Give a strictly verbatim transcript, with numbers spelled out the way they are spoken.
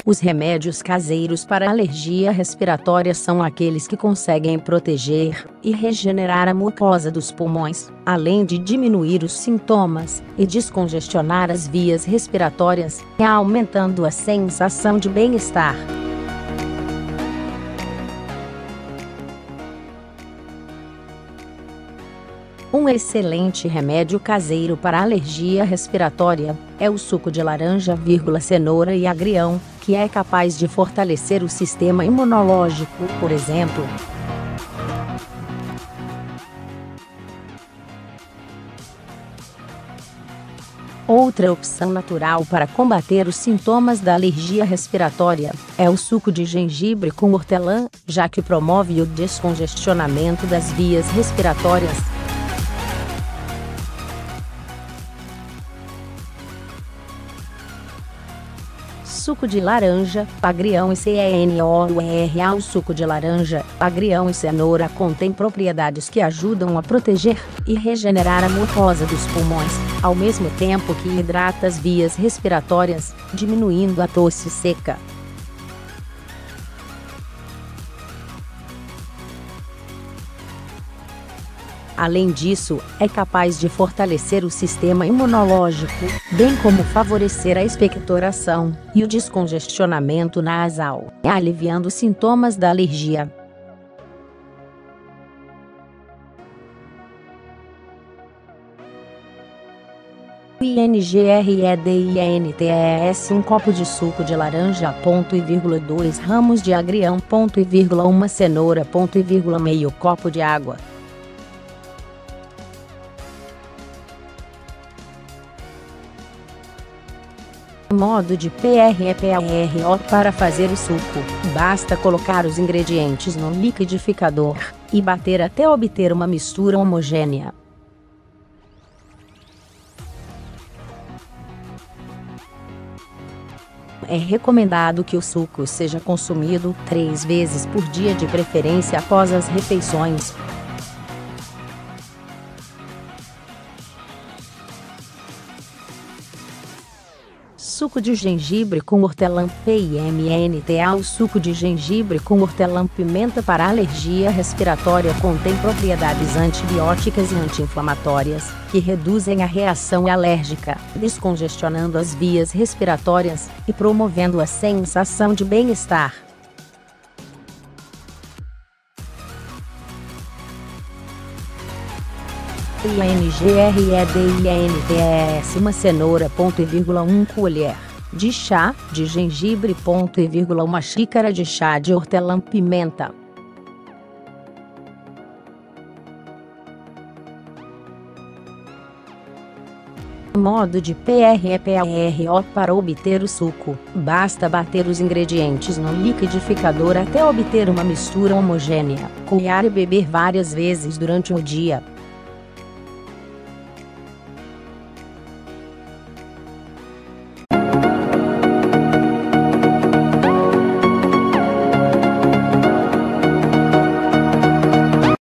Os remédios caseiros para alergia respiratória são aqueles que conseguem proteger e regenerar a mucosa dos pulmões, além de diminuir os sintomas e descongestionar as vias respiratórias, aumentando a sensação de bem-estar. Um excelente remédio caseiro para alergia respiratória é o suco de laranja, cenoura e agrião, que é capaz de fortalecer o sistema imunológico, por exemplo. Outra opção natural para combater os sintomas da alergia respiratória é o suco de gengibre com hortelã, já que promove o descongestionamento das vias respiratórias. Suco de laranja, agrião e cenoura. O suco de laranja, agrião e cenoura contém propriedades que ajudam a proteger e regenerar a mucosa dos pulmões, ao mesmo tempo que hidrata as vias respiratórias, diminuindo a tosse seca. Além disso, é capaz de fortalecer o sistema imunológico, bem como favorecer a expectoração e o descongestionamento nasal, aliviando os sintomas da alergia. Ingredientes: um copo de suco de laranja, dois ramos de agrião, uma cenoura, meio copo de água. Modo de preparo. Para fazer o suco, basta colocar os ingredientes no liquidificador e bater até obter uma mistura homogênea. É recomendado que o suco seja consumido três vezes por dia, de preferência após as refeições. Suco de gengibre com hortelã. Pimenta. O suco de gengibre com hortelã-pimenta para alergia respiratória contém propriedades antibióticas e anti-inflamatórias, que reduzem a reação alérgica, descongestionando as vias respiratórias e promovendo a sensação de bem-estar. Ingredientes: uma cenoura, uma colher de chá de gengibre, uma xícara de chá de hortelã-pimenta. Modo de preparo. Para obter o suco, basta bater os ingredientes no liquidificador até obter uma mistura homogênea, coar e beber várias vezes durante o dia.